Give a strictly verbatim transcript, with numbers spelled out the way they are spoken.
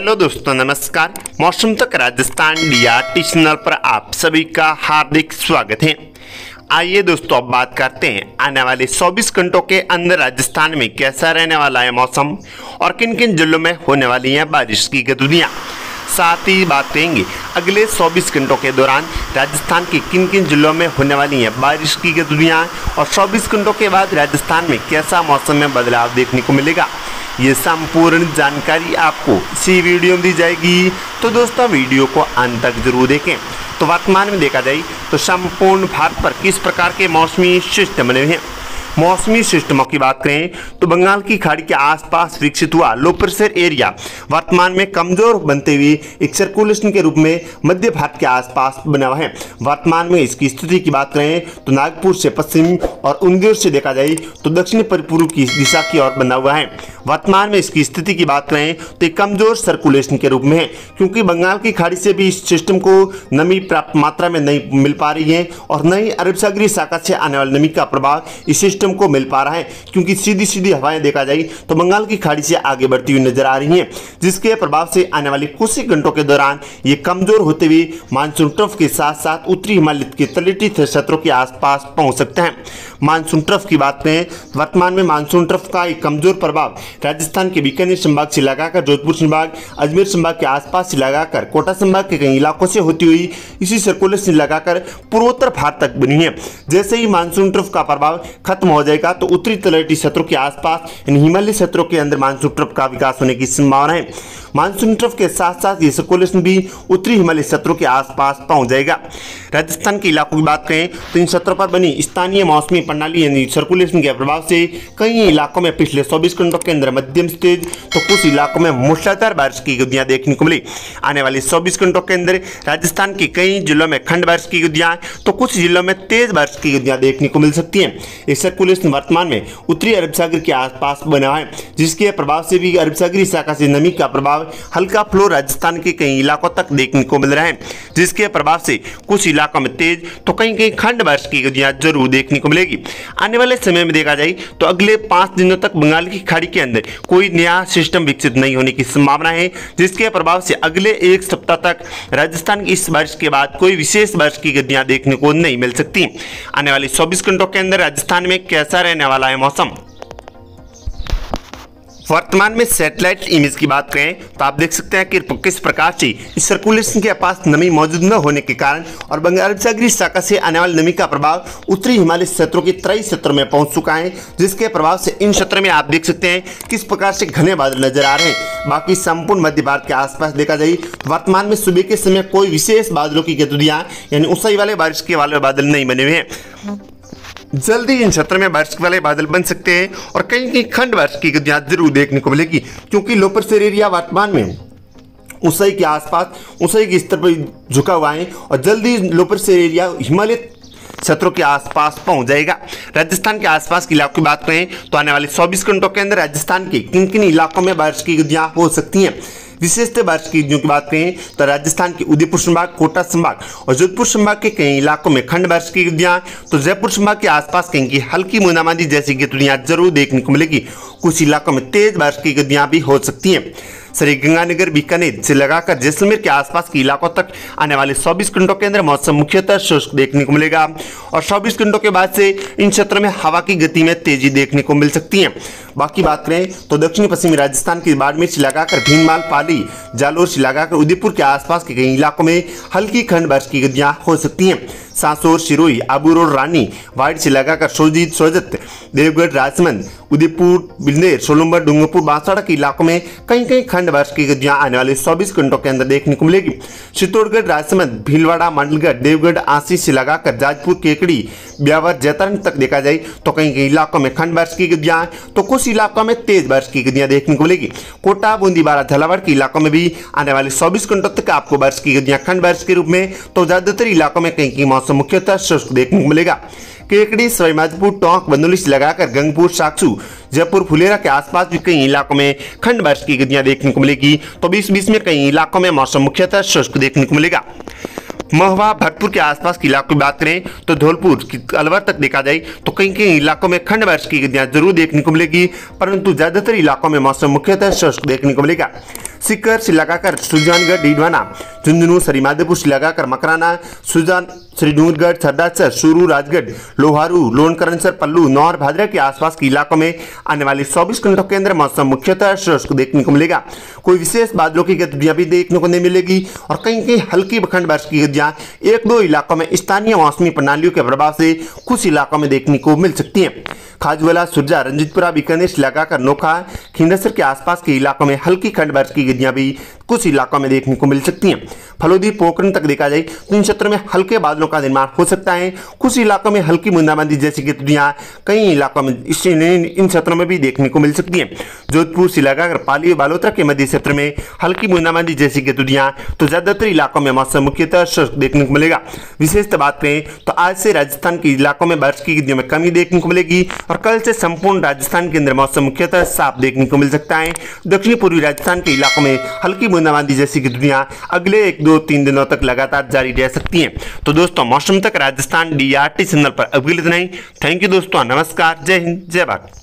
Hello दोस्तों, नमस्कार। मौसम तक राजस्थान डीआरटी चैनल पर आप सभी का हार्दिक स्वागत है। आइए दोस्तों, अब बात करते हैं आने वाले चौबीस घंटों के अंदर राजस्थान में कैसा रहने वाला है मौसम और किन किन जिलों में होने वाली है बारिश की गतिविधियां। साथ ही बात करेंगे अगले चौबीस घंटों के दौरान राजस्थान के किन किन जिलों में होने वाली हैं बारिश की गतिविधियां और चौबीस घंटों के बाद राजस्थान में कैसा मौसम में बदलाव देखने को मिलेगा। ये संपूर्ण जानकारी आपको इसी वीडियो में दी जाएगी, तो दोस्तों वीडियो को अंत तक जरूर देखें। तो वर्तमान में देखा जाए तो संपूर्ण भारत पर किस प्रकार के मौसमी सिस्टम बने हुए हैं। मौसमी सिस्टमों की बात करें तो बंगाल की खाड़ी के आसपास विकसित हुआ लो प्रेशर एरिया वर्तमान में कमजोर बनते हुए एक सर्कुलेशन के रूप में मध्य भारत के आसपास बना हुआ है। वर्तमान में इसकी स्थिति की बात करें तो नागपुर से पश्चिम और उंदेर से देखा जाए तो दक्षिण पूर्व की दिशा की ओर बना हुआ है। वर्तमान में इसकी स्थिति की बात करें तो एक कमजोर सर्कुलेशन के रूप में है, क्योंकि बंगाल की खाड़ी से भी इस सिस्टम को नमी प्राप्त मात्रा में नहीं मिल पा रही है और न ही अरब सागरीय शाखा से आने वाली नमी का प्रभाव इस सिस्टम को मिल पा रहा है, क्योंकि सीधी सीधी हवाएं देखा जाए तो बंगाल की खाड़ी से आगे बढ़ती हुई नजर आ रही हैं, जिसके प्रभाव से आने वाले कुछ ही घंटों के दौरान ये कमजोर होते हुए मानसून ट्रफ के साथ साथ उत्तरी हिमालय के तटीय क्षेत्रों के आसपास पहुंच सकते हैं। मानसून ट्रफ की बात करें तो वर्तमान में मानसून ट्रफ का एक कमजोर प्रभाव राजस्थान के बीकानेर संभाग से लगाकर जोधपुर संभाग, अजमेर संभाग के आसपास से लगाकर कोटा संभाग के कई इलाकों से होती हुई इसी सर्कुलेशन से लगाकर पूर्वोत्तर भारत तक बनी है। जैसे ही मानसून ट्रफ का प्रभाव खत्म हो जाएगा तो उत्तरी तटीय क्षेत्रों के आसपास हिमालय क्षेत्रों के अंदर मानसून ट्रफ का विकास होने की संभावना है। मानसून ट्रफ के साथ साथ ये सर्कुलेशन भी उत्तरी हिमालय क्षेत्रों के आसपास पहुंच जाएगा। राजस्थान के इलाकों की बात करें तो इन क्षेत्रों पर बनी स्थानीय मौसमी प्रणाली यानी सर्कुलेशन के प्रभाव से कई इलाकों में पिछले चौबीस घंटों के अंदर मध्यम से तेज तो कुछ इलाकों में मूसलाधार बारिश की गतिविधियां देखने को मिली। आने वाले चौबीस घंटों के अंदर राजस्थान के कई जिलों में खंड बारिश की गतिविधियां तो कुछ जिलों में तेज बारिश की गतिविधियां देखने को मिल सकती है। ये सर्कुलेशन वर्तमान में उत्तरी अरब सागर के आसपास बना है, जिसके प्रभाव से भी अरब सागरीय शाखा से नमी का प्रभाव हल्का फ्लो राजस्थान के कई इलाकों तक देखने को मिल रहा है, जिसके प्रभाव से कुछ इलाकों में तेज तो कहीं कहीं खंड बारिश की गतिविधियां जरूर देखने को मिलेगी। आने वाले समय में देखा जाए तो अगले पांच दिनों तक बंगाल की खाड़ी के अंदर कोई नया सिस्टम विकसित नहीं होने की संभावना है, जिसके प्रभाव से अगले एक सप्ताह तक राजस्थान की इस बारिश के बाद कोई विशेष बारिश की गतिविधियां देखने को नहीं मिल सकती। आने वाले चौबीस घंटों के अंदर राजस्थान में कैसा रहने वाला है मौसम। वर्तमान में सैटेलाइट इमेज की बात करें तो आप देख सकते हैं कि किस प्रकार से इस सर्कुलेशन के पास नमी मौजूद न होने के कारण और बंगाल सागरीय शाखा से आने वाली नमी का प्रभाव उत्तरी हिमालय क्षेत्रों के तराई क्षेत्रों में पहुंच चुका है, जिसके प्रभाव से इन क्षेत्रों में आप देख सकते हैं किस प्रकार से घने बादल नजर आ रहे हैं। बाकी संपूर्ण मध्य भारत के आसपास देखा जाए तो वर्तमान में सुबह के समय कोई विशेष बादलों की गतिविधियां यानी ऊंचाई वाले बारिश के वाले बादल नहीं बने हुए हैं। जल्दी इन क्षेत्रों में बारिश वाले बादल बन सकते हैं और कहीं कहीं खंड बारिश की गतिविधियां जरूर देखने को मिलेगी, क्योंकि लो प्रेशर एरिया वर्तमान में ऊंचाई के आसपास ऊंचाई के स्तर पर झुका हुआ है और जल्दी लो प्रेशर एरिया हिमालय क्षेत्रों के आसपास पहुंच जाएगा। राजस्थान के आसपास के इलाकों की बात करें तो आने वाले चौबीस घंटों के अंदर राजस्थान के किन किन इलाकों में बारिश की गतिविधियां हो सकती हैं। विशेषतः बारिश की की बात करें तो राजस्थान के उदयपुर संभाग, कोटा संभाग और जोधपुर संभाग के कई इलाकों में खंड बारिश की गतिविधियां तो जयपुर संभाग के आसपास कहीं की हल्की बूंदाबांदी जैसी गतिविधियां जरूर देखने को मिलेगी। कुछ इलाकों में तेज बारिश की गतिविधियां भी हो सकती हैं। श्रीगंगानगर, बीकानेर से लगाकर जैसलमेर के आसपास के इलाकों तक आने वाले चौबीस घंटों के अंदर मौसम मुख्यतः शुष्क देखने को मिलेगा और चौबीस घंटों के बाद से इन क्षेत्रों में हवा की गति में तेजी देखने को मिल सकती है। बाकी बात करें तो दक्षिण पश्चिमी राजस्थान के बाड़मेर से लगाकर भीनमाल, पाली, जालोर से लगाकर उदयपुर के आसपास के कई इलाकों में हल्की खंड बारिश की गतिविधियां हो सकती हैं। सांसोर, सिरोही, आबू रोड, रानी, वाइड से लगाकर सोजीत, सोजत, देवगढ़, राजमंद, उदयपुर, बिल्नेर, सोलंबर, डूंगरपुर, बांसवाड़ा के इलाकों में कहीं कहीं खंड बारिश की गतिविधियां आने वाले चौबीस घंटों के अंदर देखने को मिलेगी। चित्तौड़गढ़, राजसमंद, भीलवाड़ा, मंडलगढ़, देवगढ़, आंसी से लगाकर जाजपुर, केकड़ी, ब्यावर, जैतारण तक देखा जाए तो कहीं कहीं इलाकों में खंड बारिश की गतिविधियां तो कुछ इलाकों में तेज बारिश की गतिविधियां देखने को मिलेगी। कोटा, बूंदी, बारा, झालावाड़ के इलाकों में भी आने वाले चौबीस घंटों तक आपको बारिश की गतिविधियां खंड बारिश के रूप में तो ज्यादातर इलाकों में कहीं कहीं मौसम मुख्यतः शुष्क देखने को मिलेगा। केकड़ी, सवाईमाधोपुर, टोंक, बंदोली से लगाकर गंगपुर, साक्षू, जयपुर, फुलेरा के आसपास भी कई इलाकों में खंड बारिश की गतिविधियां देखने को मिलेगी तो बीस बीस में कई इलाकों में मौसम मुख्यतः शुष्क देखने को मिलेगा। महुआ, भरतपुर के आसपास के इलाकों की बात करें तो धौलपुर, अलवर तक देखा जाए तो कहीं कहीं इलाकों में खंड बारिश की गतिविधियां जरूर देखने को मिलेगी, परंतु ज्यादातर इलाकों में मौसम मुख्यतः शुष्क देखने को मिलेगा। सीकर से लगाकर सुजानगढ़ डीडवाना, झुंझुनू सरीमाधोपुर से लगाकर मकराना, सुजान श्रीडूंगरगढ़ छर्रासर, सूरू राजगढ़, लोहारू, लोनकरनसर, पल्लू, नौर, भादरा के आसपास के इलाकों में आने वाले चौबीस घंटों के अंदर मौसम मुख्यतः शुष्क देखने को मिलेगा। कोई विशेष बादलों की गतिविधियां भी देखने को नहीं मिलेगी और कहीं कहीं हल्की बखंड बारिश की गतिविधियां एक दो इलाकों में स्थानीय मौसमी प्रणालियों के प्रभाव से कुछ इलाकों में देखने को मिल सकती है। खाजवाला, सुरजा, रंजीतपुरा, बीकानेर से लगाकर नोखा, खिंडसर के आसपास के इलाकों में हल्की खंड बारिश की गतिविधियां भी कुछ इलाकों में देखने को मिल सकती हैं। फलोदी, पोखरण तक देखा जाए तो इन क्षेत्रों में हल्के बादलों का निर्माण हो सकता है। कुछ इलाकों में हल्की बूंदाबांदी जैसी गतिविधियां कई इलाकों में इस इन क्षेत्रों में भी देखने को मिल सकती हैं। जोधपुर से लगाकर पाली और बालोतरा के मध्य क्षेत्र में हल्की बूंदाबांदी जैसी गतिविधियां तो ज्यादातर इलाकों में मौसम मुख्यतः शुष्क देखने को मिलेगा। विशेषतः बात करें तो आज से राजस्थान के इलाकों में बारिश की गतिविधियों में कमी देखने को मिलेगी और कल से संपूर्ण राजस्थान के अंदर मौसम मुख्यतः साफ देखने को मिल सकता है। दक्षिणी पूर्वी राजस्थान के इलाकों में हल्की बूंदाबांदी जैसी गतिविधियां अगले एक दो तीन दिनों तक लगातार जारी रह सकती हैं। तो दोस्तों, मौसम तक राजस्थान डीआरटी चैनल पर अभी इतना ही। थैंक यू दोस्तों, नमस्कार, जय हिंद, जय भारत।